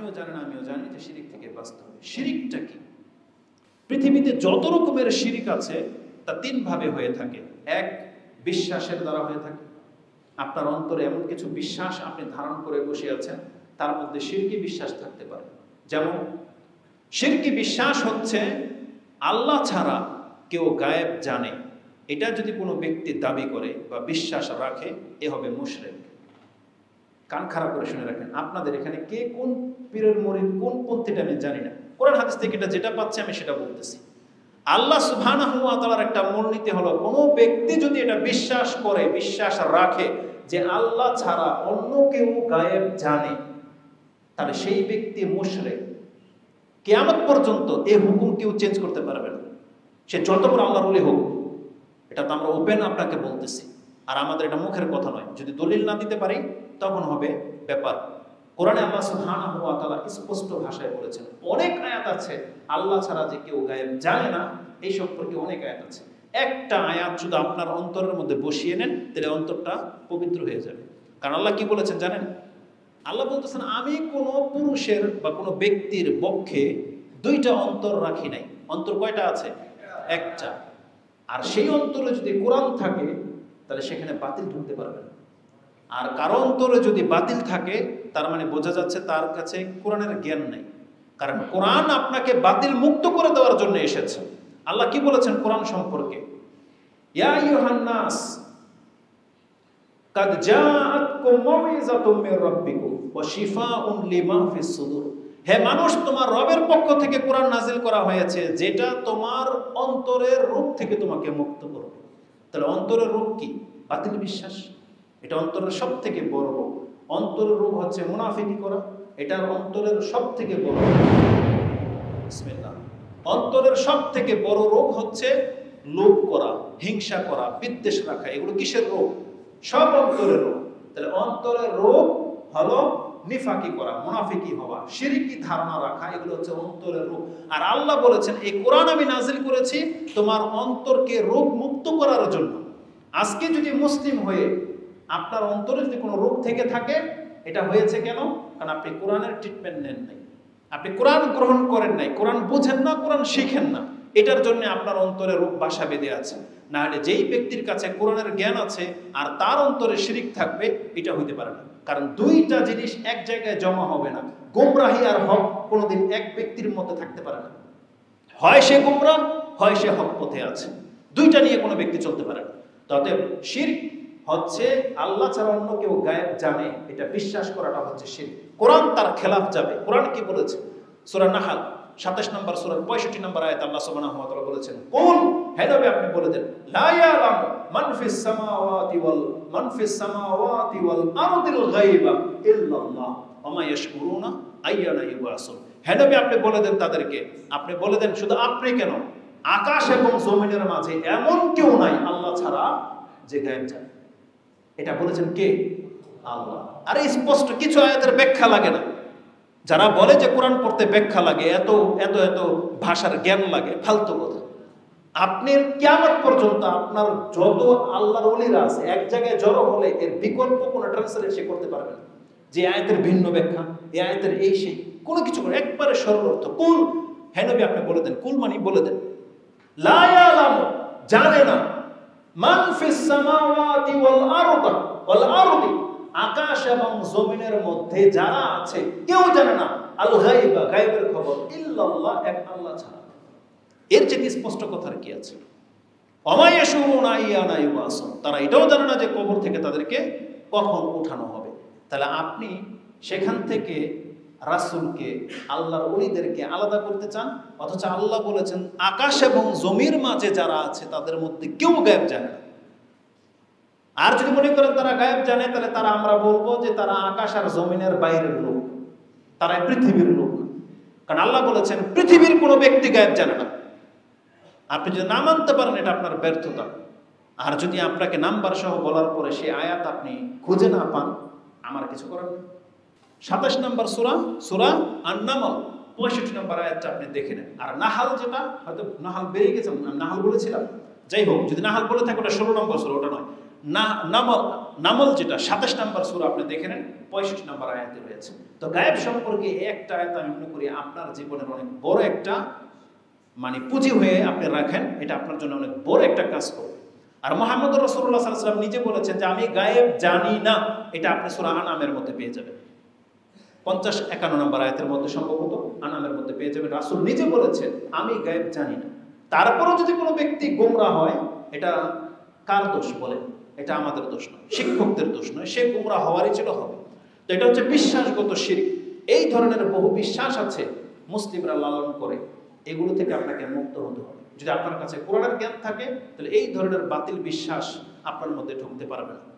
আপনিও জানেন আমিও জানি যে শিরিক থেকে বাঁচতে হবে। শিরিকটা কি? পৃথিবীতে যত রকমের শিরিক আছে তা তিন ভাবে হয়ে থাকে। এক, বিশ্বাসের দ্বারা হয়ে থাকে। আপনার অন্তরে এমন কিছু বিশ্বাস আপনি ধারণ করে বসে আছেন, তার মধ্যে শিরকি বিশ্বাস থাকতে পারে। যেমন শিরকি বিশ্বাস হচ্ছে আল্লাহ ছাড়া কেউ গায়েব জানে, এটা যদি কোনো ব্যক্তি দাবি করে বা বিশ্বাস রাখে, এ হবে মুশরিক। কান খারাপ করে শুনে রাখেন, আপনাদের এখানে কে কোন পীরের মুরিদ কোন পন্থীটা আমি জানি না, কোরআন হাদিস থেকে এটা যেটা পাচ্ছে আমি সেটা বলতেছি। আল্লাহ সুবহানাহু ওয়া তাআলার একটা মূলনীতি হলো, কোনো ব্যক্তি যদি এটা বিশ্বাস করে, বিশ্বাস রাখে যে আল্লাহ ছাড়া অন্য কেউ গায়েব জানে, তাহলে সেই ব্যক্তি মুশরিক। কিয়ামত পর্যন্ত এই হুকুম কেউ চেঞ্জ করতে পারবে না, সে যত বড় আল্লাহর ওলি হোক। এটা তো আমরা ওপেন আপনাকে বলতেছি, আর আমাদের এটা মুখের কথা নয়। যদি দলিল না দিতে পারি তখন হবে ব্যাপার। কোরআনে আল্লাহ সুবহানাহু ওয়া তাআলা স্পষ্ট ভাষায় বলেছেন। অনেক আয়াত আছে আল্লাহ ছাড়া যে কেউ গায়েব জানে না, এই সম্পর্কে অনেক আয়াত আছে। একটা আয়াত শুধু আপনার অন্তরের মধ্যে বসিয়ে নেন, তাহলে অন্তরটা পবিত্র হয়ে যাবে। কারণ আল্লাহ কি বলেছেন জানেন? আল্লাহ বলতেছেন, আমি কোনো পুরুষের বা কোনো ব্যক্তির পক্ষে দুইটা অন্তর রাখি নাই। অন্তর কয়টা আছে? একটা। আর সেই অন্তরে যদি কোরআন থাকে তাহলে সেখানে বাতিল ঢুকতে পারবে না। আর কারো অন্তরে যদি বাতিল থাকে, তার মানে বোঝা যাচ্ছে তার কাছে কোরআনের জ্ঞান নেই। কারণ কোরআন আপনাকে বাতিল মুক্ত করে দেওয়ার জন্য এসেছে। আল্লাহ কি বলেছেন কোরআন সম্পর্কে? ইয়া আইয়ুহান নাস কাদ জাআতকুম মাউইযাতুম মির রাব্বিকুম ওয়া শিফাউন লিমা ফিস সুদুর। হে মানুষ, তোমার রবের পক্ষ থেকে কোরআন নাজিল করা হয়েছে, যেটা তোমার অন্তরের রোগ থেকে তোমাকে মুক্ত করবে। তাহলে অন্তরের রোগ কি? বাতিল বিশ্বাস। এটা অন্তরের সব থেকে বড় রোগ। অন্তরের রোগ হচ্ছে মুনাফিকি করা, এটা অন্তরের সব থেকে বড় রোগ। বিসমিল্লাহ। অন্তরের সব থেকে বড় রোগ হচ্ছে লোভ করা, হিংসা করা, বিদ্বেষ রাখা। এগুলো কিসের রোগ? সব অন্তরের রোগ। তাহলে অন্তরের রোগ হলো নিফাকি করা, মুনাফিকি হওয়া, শিরকি ধারণা রাখা, এগুলো হচ্ছে অন্তরের রোগ। আর আল্লাহ বলেছেন, এই কোরআন আমি নাজিল করেছি তোমার অন্তরকে রোগ মুক্ত করার জন্য। আজকে যদি মুসলিম হয়ে আপনার অন্তরে যদি কোনো রোগ থেকে থাকে, এটা হয়েছে কেন? কারণ আপনি কোরআনের ট্রিটমেন্ট নেন নাই, আপনি কোরআন গ্রহণ করেন নাই, কোরআন বুঝেন না, কোরআন শিখেন না। এটার জন্য আপনার অন্তরে রোগ বাসা বেঁধে আছে। না হলে যেই ব্যক্তির কাছে কোরআনের জ্ঞান আছে আর তার অন্তরে শিরিক থাকবে, এটা হইতে পারে না। কারণ দুইটা জিনিস এক জায়গায় জমা হবে না। গোমরাহি আর হক কোনোদিন এক ব্যক্তির মধ্যে থাকতে পারে না। হয় সে গোমরাহ, হয় সে হক পথে আছে। দুইটা নিয়ে কোনো ব্যক্তি চলতে পারে না। অতএব শিরক হচ্ছে আল্লাহ ছাড়া অন্য কেউ গায়েব জানে, এটা বিশ্বাস করাটা হচ্ছে শিরক। কোরআন তার খেলাফ যাবে। কোরআন কি বলেছে? সূরা নাহাল 27 নম্বর সূরার 65 নম্বর আয়াতে আল্লাহ সুবহানাহু ওয়া তাআলা বলেছেন, কুল, হে নবী আপনি বলে দেন, লা ইয়ালামু মান ফিস সামাওয়াতি ওয়াল আরদিল গায়বা ইল্লাল্লাহ ওয়া মা ইয়াশউরুনা আইয়ানা ইউবাসুন। হে নবী আপনি বলে দেন তাদেরকে, আপনি বলে দেন, শুধু আপনি কেন, আকাশ এবং জমিনের মাঝে এমন কেউ নাই আল্লাহ ছাড়া যে গায়েব জানে। এটা বলেছেন কে? আল্লাহ। আর স্পষ্ট, কিছু আয়াতের ব্যাখ্যা লাগে না। যারা বলে যে কোরআন পড়তে ব্যাখ্যা লাগে, এত এত এত ভাষার জ্ঞান লাগে, ফালতু কথা। আপনি কিয়ামত পর্যন্ত আপনার যত আল্লাহর ওলিরা আছে এক জায়গায় জড়ো হলে এর বিকল্প কোনো ট্রান্সলেট সে করতে পারবে না। যে আয়াতের ভিন্ন ব্যাখ্যা, এই আয়াতের এই সেই কোনো কিছু করে, একবারে সরল অর্থ। কুল, হে নবী আপনি বলে দেন, কুল মানে বলে দেন, লা ইয়ালামু, জানে না, মান ফিস সামাওয়াতি ওয়াল আরদি, আকাশ এবং জমিনের মধ্যে যারা আছে কেউ জানে না, আল গায়বা, গায়বের খবর, ইল্লাল্লাহ, এক আল্লাহ ছাড়া। এর চেয়ে স্পষ্ট কথার কি আছে? ওয়া মা ইয়াশউরুনা আইয়ানা ইউবাসুন, তারা এটাও জানে না যে কবর থেকে তাদেরকে কখন উঠানো হবে। তাহলে আপনি সেখান থেকে রাসূলকে, আল্লাহর ওলিদেরকে আলাদা করতে চান, অথচ আল্লাহ বলেছেন আকাশ এবং জমির মাঝে যারা আছে তাদের মধ্যে কেউ গায়েব জানে না। আর যদি মনে করেন তারা গায়েব জানে, তাহলে তারা, আমরা বলবো যে তারা আকাশ আর জমিনের বাইরের লোক, তারা পৃথিবীর লোক। কারণ আল্লাহ বলেছেন পৃথিবীর কোনো ব্যক্তি গায়েব জানে না। আপনি যদি না মানতে পারেন, এটা আপনার ব্যর্থতা। আর যদি আপনাকে নাম্বার সহ বলার পরে সে আয়াত আপনি খুঁজে না পান, আমার কিছু করার নেই। 27 নম্বর সূরা আন-নামল 65 নম্বর আয়াতটা আপনি দেখে নেন। আর নাহাল, যেটা হয়তো নাহাল বেরিয়ে গেছে, নাহাল বলেছিলাম, যাই হোক, যদি নাহাল বলে থাকে ওটা 16 নম্বর সূরা, ওটা নয়। না নামল নামল যেটা 27 নম্বর সূরা আপনি দেখে নেন 65 নম্বর আয়াতে রয়েছে। তো গায়েব সম্পর্কে একটা আয়াত আমি মনে করি আপনার জীবনের অনেক বড় একটা মানে পুঁজি হয়ে আপনি রাখেন, এটা আপনার জন্য অনেক বড় একটা কাজ করবে। আর মুহাম্মদ রাসূলুল্লাহ সাল্লাল্লাহু আলাইহি ওয়াসাল্লাম নিজে বলেছেন যে আমি গায়েব জানি না, এটা আপনি সূরা আনামের মধ্যে পেয়ে যাবেন 50-51 নম্বর আয়াতের মধ্যে, সম্ভবত আনামের মধ্যে পেয়ে যাবেন। রাসূল নিজে বলেছেন আমি গায়েব জানি না। তারপরেও যদি কোনো ব্যক্তি গোমরাহ হয়, এটা কার দোষ বলে? এটা আমাদের দোষ নয়, শিক্ষকদের দোষ নয়, সে গোমরাহ হওয়ারই ছিল হবে। তো এটা হচ্ছে বিশ্বাসগত শিরক। এই ধরনের বহু বিশ্বাস আছে মুসলিমরা লালন করে, এগুলো থেকে আপনাকে মুক্ত হতে হবে। যদি আপনার কাছে কোরআনের জ্ঞান থাকে তাহলে এই ধরনের বাতিল বিশ্বাস আপনার মধ্যে ঢুকতে পারবে না।